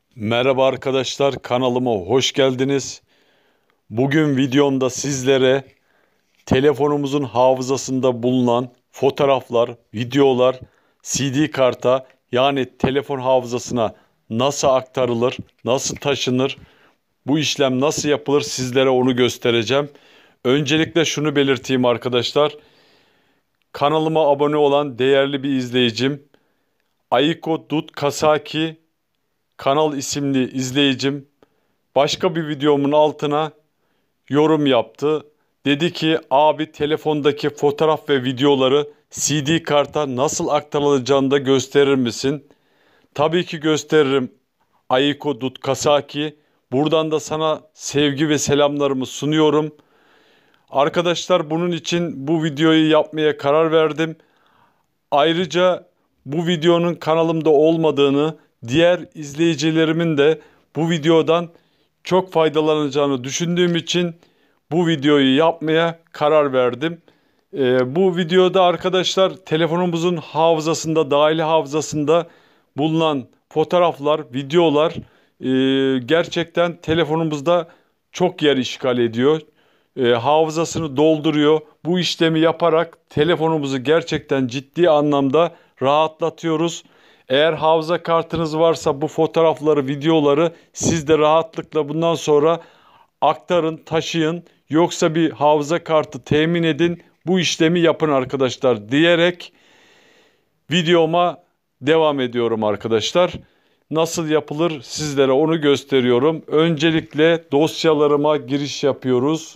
Merhaba arkadaşlar, kanalıma hoş geldiniz. Bugün videomda sizlere telefonumuzun hafızasında bulunan fotoğraflar, videolar CD karta yani telefon hafızasına nasıl aktarılır, nasıl taşınır, bu işlem nasıl yapılır sizlere onu göstereceğim. Öncelikle şunu belirteyim arkadaşlar. Kanalıma abone olan değerli bir izleyicim Aiko Dut Kasaki kanal isimli izleyicim başka bir videomun altına yorum yaptı. Dedi ki abi telefondaki fotoğraf ve videoları CD karta nasıl aktarılacağını da gösterir misin? Tabii ki gösteririm Aiko Dutkasaki. Buradan da sana sevgi ve selamlarımı sunuyorum. Arkadaşlar bunun için bu videoyu yapmaya karar verdim. Ayrıca bu videonun kanalımda olmadığını, diğer izleyicilerimin de bu videodan çok faydalanacağını düşündüğüm için bu videoyu yapmaya karar verdim. Bu videoda arkadaşlar telefonumuzun hafızasında, dahili hafızasında bulunan fotoğraflar, videolar gerçekten telefonumuzda çok yer işgal ediyor. Hafızasını dolduruyor. Bu işlemi yaparak telefonumuzu gerçekten ciddi anlamda rahatlatıyoruz. Eğer hafıza kartınız varsa bu fotoğrafları, videoları siz de rahatlıkla bundan sonra aktarın, taşıyın. Yoksa bir hafıza kartı temin edin. Bu işlemi yapın arkadaşlar diyerek videoma devam ediyorum arkadaşlar. Nasıl yapılır sizlere onu gösteriyorum. Öncelikle dosyalarıma giriş yapıyoruz.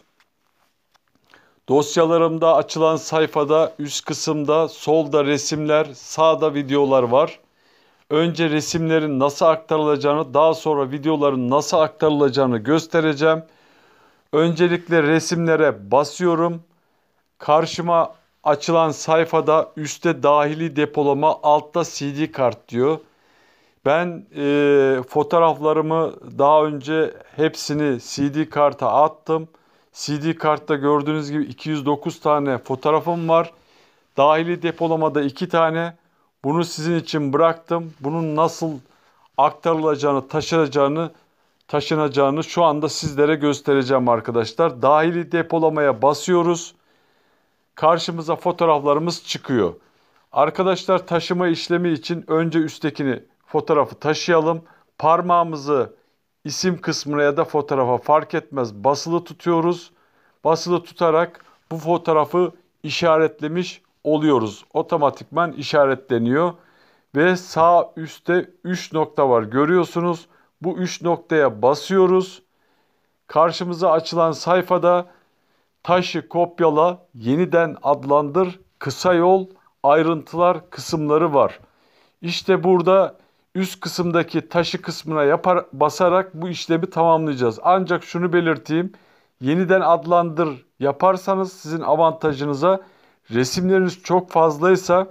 Dosyalarımda açılan sayfada üst kısımda solda resimler, sağda videolar var. Önce resimlerin nasıl aktarılacağını, daha sonra videoların nasıl aktarılacağını göstereceğim. Öncelikle resimlere basıyorum. Karşıma açılan sayfada üstte dahili depolama, altta CD kart diyor. Ben fotoğraflarımı daha önce hepsini CD karta attım. CD kartta gördüğünüz gibi 209 tane fotoğrafım var. Dahili depolamada 2 tane. Bunu sizin için bıraktım. Bunun nasıl aktarılacağını, taşınacağını şu anda sizlere göstereceğim arkadaşlar. Dahili depolamaya basıyoruz. Karşımıza fotoğraflarımız çıkıyor. Arkadaşlar taşıma işlemi için önce üsttekini fotoğrafı taşıyalım. Parmağımızı isim kısmına ya da fotoğrafa fark etmez basılı tutuyoruz. Basılı tutarak bu fotoğrafı işaretlemiş oluyoruz. Otomatikman işaretleniyor. Ve sağ üstte 3 nokta var görüyorsunuz. Bu 3 noktaya basıyoruz. Karşımıza açılan sayfada taşı kopyala, yeniden adlandır, kısa yol, ayrıntılar kısımları var. İşte burada üst kısımdaki taşı kısmına basarak bu işlemi tamamlayacağız. Ancak şunu belirteyim. Yeniden adlandır yaparsanız sizin avantajınıza, resimleriniz çok fazlaysa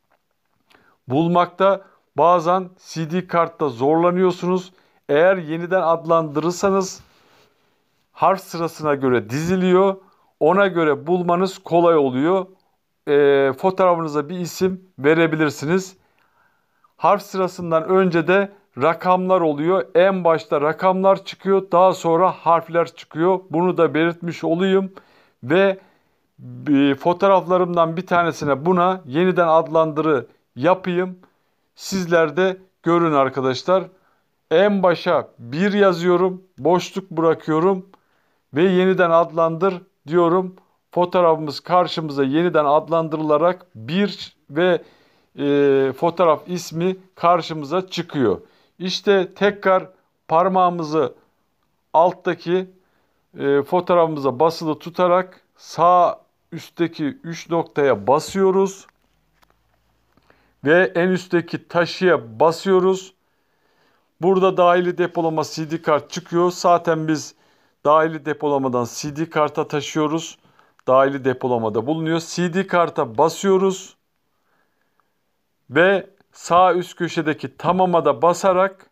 bulmakta bazen CD kartta zorlanıyorsunuz. Eğer yeniden adlandırırsanız harf sırasına göre diziliyor. Ona göre bulmanız kolay oluyor. Fotoğrafınıza bir isim verebilirsiniz. Harf sırasından önce de rakamlar oluyor. En başta rakamlar çıkıyor. Daha sonra harfler çıkıyor. Bunu da belirtmiş olayım. Ve fotoğraflarımdan bir tanesine buna yeniden adlandırı yapayım. Sizler de görün arkadaşlar. En başa 1 yazıyorum. Boşluk bırakıyorum. Ve yeniden adlandır diyorum. Fotoğrafımız karşımıza yeniden adlandırılarak bir ve fotoğraf ismi karşımıza çıkıyor. İşte tekrar parmağımızı alttaki fotoğrafımıza basılı tutarak sağ üstteki 3 noktaya basıyoruz. Ve en üstteki taşıya basıyoruz. Burada dahili depolama CD kart çıkıyor. Zaten biz dahili depolamadan CD karta taşıyoruz. Dahili depolamada bulunuyor. CD karta basıyoruz. Ve sağ üst köşedeki tamama da basarak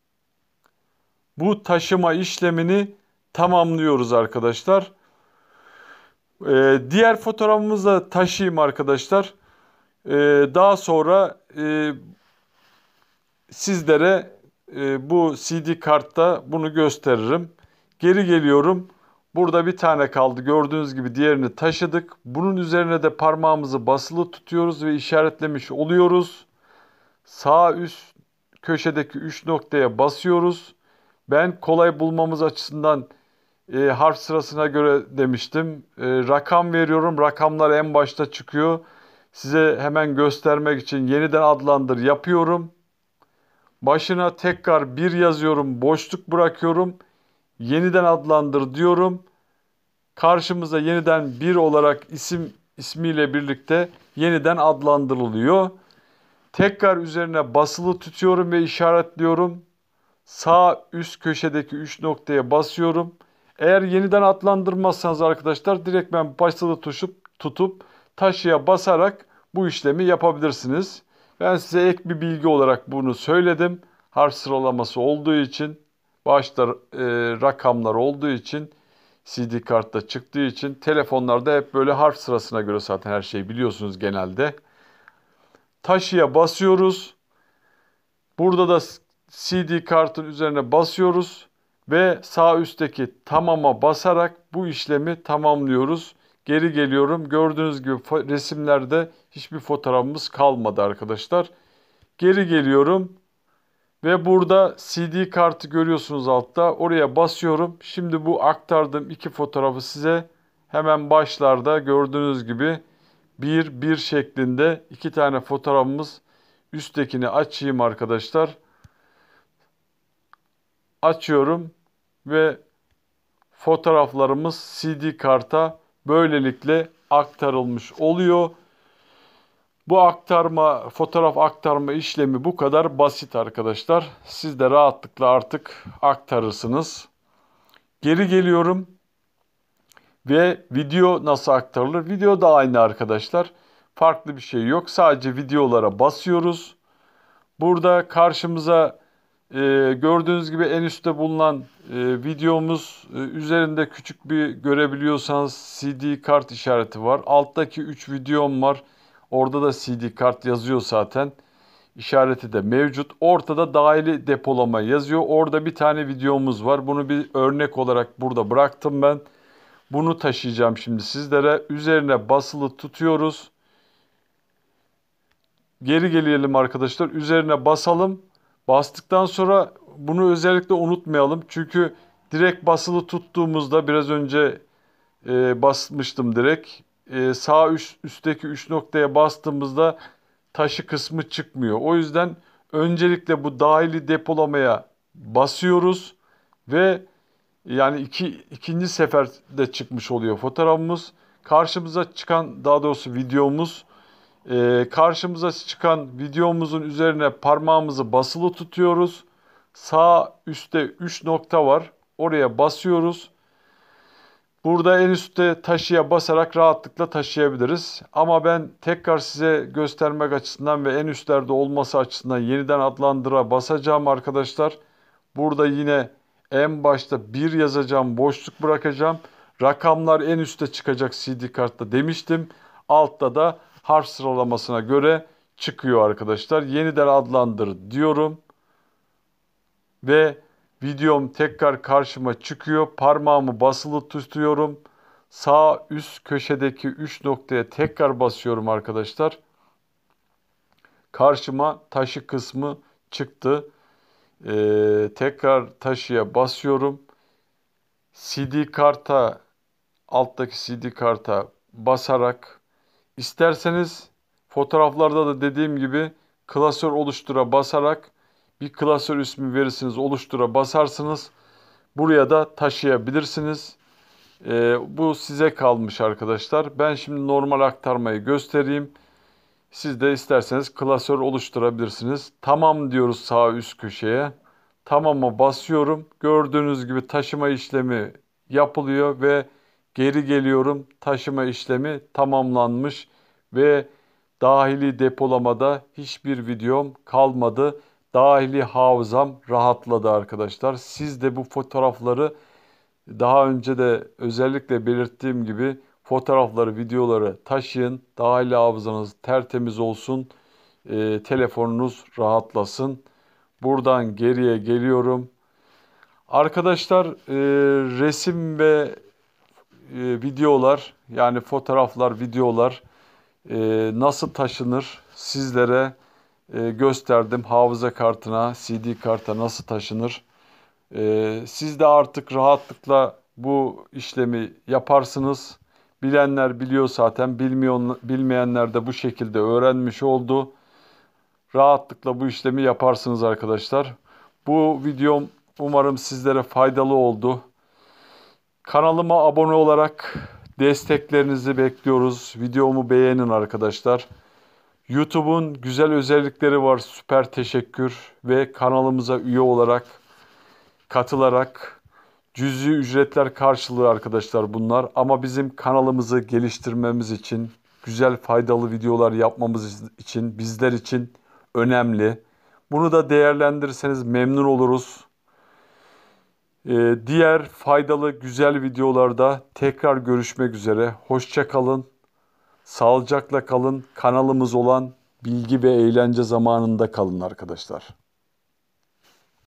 bu taşıma işlemini tamamlıyoruz arkadaşlar. Diğer fotoğrafımızı da taşıyayım arkadaşlar. Daha sonra sizlere bu CD kartta bunu gösteririm. Geri geliyorum. Burada bir tane kaldı. Gördüğünüz gibi diğerini taşıdık. Bunun üzerine de parmağımızı basılı tutuyoruz ve işaretlemiş oluyoruz. Sağ üst köşedeki 3 noktaya basıyoruz. Ben kolay bulmamız açısından harf sırasına göre demiştim. Rakam veriyorum. Rakamlar en başta çıkıyor. Size hemen göstermek için yeniden adlandır yapıyorum. Başına tekrar bir yazıyorum. Boşluk bırakıyorum. Yeniden adlandır diyorum. Karşımıza yeniden bir olarak ismiyle birlikte yeniden adlandırılıyor. Tekrar üzerine basılı tutuyorum ve işaretliyorum. Sağ üst köşedeki 3 noktaya basıyorum. Eğer yeniden adlandırmazsanız arkadaşlar direkt ben basılı tutup taşıya basarak bu işlemi yapabilirsiniz. Ben size ek bir bilgi olarak bunu söyledim. Harf sıralaması olduğu için, başta rakamlar olduğu için, CD kartta çıktığı için, telefonlarda hep böyle harf sırasına göre zaten her şeyi biliyorsunuz genelde. Taşıya basıyoruz. Burada da CD kartın üzerine basıyoruz ve sağ üstteki tamama basarak bu işlemi tamamlıyoruz. Geri geliyorum. Gördüğünüz gibi resimlerde hiçbir fotoğrafımız kalmadı arkadaşlar. Geri geliyorum ve burada CD kartı görüyorsunuz altta. Oraya basıyorum. Şimdi bu aktardığım iki fotoğrafı size hemen başlarda gördüğünüz gibi bir şeklinde iki tane fotoğrafımız. Üsttekini açayım arkadaşlar. Açıyorum ve fotoğraflarımız CD karta böylelikle aktarılmış oluyor. Bu fotoğraf aktarma işlemi bu kadar basit arkadaşlar. Siz de rahatlıkla artık aktarırsınız. Geri geliyorum ve video nasıl aktarılır? Video da aynı arkadaşlar. Farklı bir şey yok. Sadece videolara basıyoruz. Burada karşımıza gördüğünüz gibi en üstte bulunan videomuz üzerinde küçük bir görebiliyorsanız CD kart işareti var. Alttaki 3 videom var. Orada da CD kart yazıyor zaten. İşareti de mevcut. Ortada dahili depolama yazıyor. Orada bir tane videomuz var. Bunu bir örnek olarak burada bıraktım ben. Bunu taşıyacağım şimdi sizlere. Üzerine basılı tutuyoruz. Geri gelelim arkadaşlar. Üzerine basalım. Bastıktan sonra bunu özellikle unutmayalım. Çünkü direkt basılı tuttuğumuzda biraz önce basmıştım direkt. Sağ üstteki 3 noktaya bastığımızda taşı kısmı çıkmıyor. O yüzden öncelikle bu dahili depolamaya basıyoruz ve yani ikinci seferde çıkmış oluyor fotoğrafımız. Karşımıza çıkan daha doğrusu videomuz karşımıza çıkan videomuzun üzerine parmağımızı basılı tutuyoruz. Sağ üstte 3 nokta var. Oraya basıyoruz. Burada en üstte taşıya basarak rahatlıkla taşıyabiliriz. Ama ben tekrar size göstermek açısından ve en üstlerde olması açısından yeniden adlandıra basacağım arkadaşlar. Burada yine en başta bir yazacağım, boşluk bırakacağım. Rakamlar en üstte çıkacak CD kartta demiştim. Altta da harf sıralamasına göre çıkıyor arkadaşlar. Yeniden adlandır diyorum ve videom tekrar karşıma çıkıyor. Parmağımı basılı tutuyorum. Sağ üst köşedeki 3 noktaya tekrar basıyorum arkadaşlar. Karşıma taşı kısmı çıktı. Tekrar taşıya basıyorum. Alttaki CD karta basarak isterseniz fotoğraflarda da dediğim gibi klasör oluştura basarak bir klasör ismi verirsiniz, oluştura basarsınız. Buraya da taşıyabilirsiniz. Bu size kalmış arkadaşlar. Ben şimdi normal aktarmayı göstereyim. Siz de isterseniz klasör oluşturabilirsiniz. Tamam diyoruz sağ üst köşeye. Tamam'a basıyorum. Gördüğünüz gibi taşıma işlemi yapılıyor ve geri geliyorum. Taşıma işlemi tamamlanmış ve dahili depolamada hiçbir videom kalmadı. Dahili hafızam rahatladı arkadaşlar. Siz de bu fotoğrafları daha önce de özellikle belirttiğim gibi fotoğrafları, videoları taşıyın. Dahili hafızanız tertemiz olsun. Telefonunuz rahatlasın. buradan geriye geliyorum. Arkadaşlar resim ve videolar yani fotoğraflar, videolar nasıl taşınır sizlere gösterdim. Hafıza kartına, CD karta nasıl taşınır. Siz de artık rahatlıkla bu işlemi yaparsınız. Bilenler biliyor zaten, bilmeyenler de bu şekilde öğrenmiş oldu. Rahatlıkla bu işlemi yaparsınız arkadaşlar. Bu videom umarım sizlere faydalı oldu. Kanalıma abone olarak desteklerinizi bekliyoruz. Videomu beğenin arkadaşlar. YouTube'un güzel özellikleri var. Süper teşekkür ve kanalımıza üye olarak katılarak cüzi ücretler karşılığı arkadaşlar bunlar. Ama bizim kanalımızı geliştirmemiz için, güzel faydalı videolar yapmamız için, bizler için önemli. Bunu da değerlendirirseniz memnun oluruz. Diğer faydalı güzel videolarda tekrar görüşmek üzere. Hoşça kalın, sağlıcakla kalın. Kanalımız olan Bilgi ve Eğlence Zamanında kalın arkadaşlar.